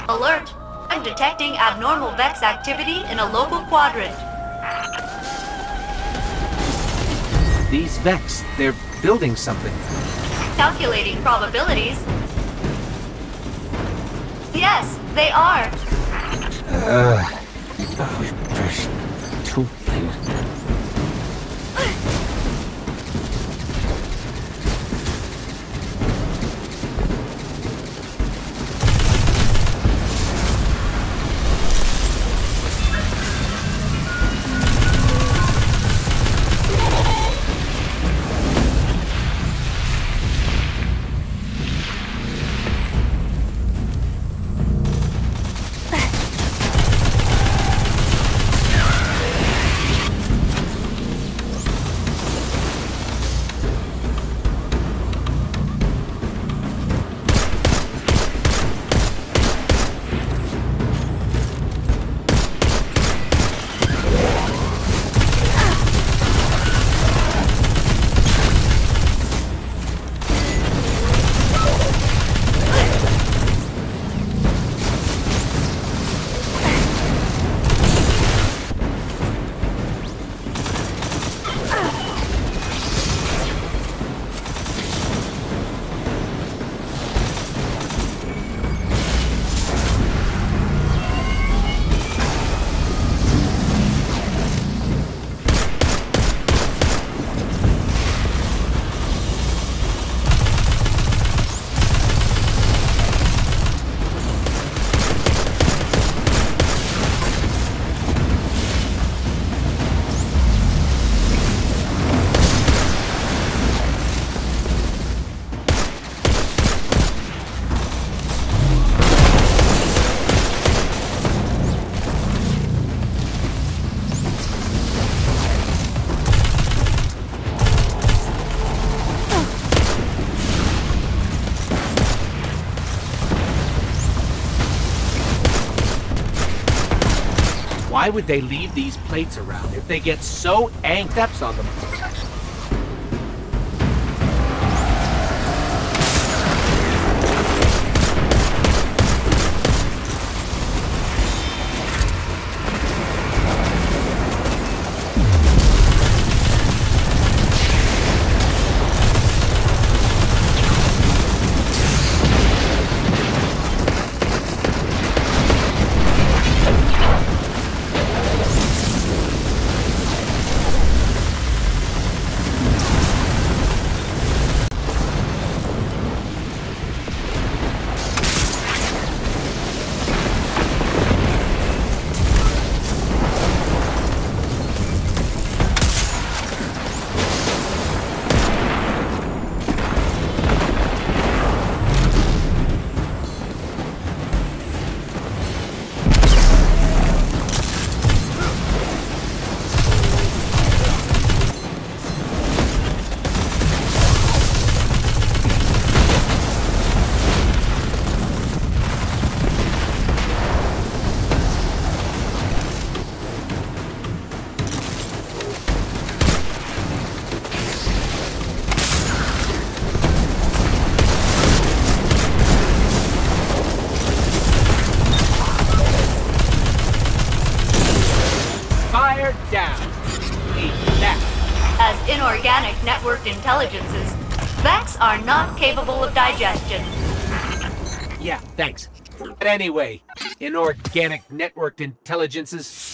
Alert! I'm detecting abnormal Vex activity in a local quadrant. These Vex, they're building something. Calculating probabilities. Yes, they are. Too late. Why would they leave these plates around if they get so angst up on them? Down. As inorganic networked intelligences, Vex are not capable of digestion. Yeah, thanks. But anyway, inorganic networked intelligences,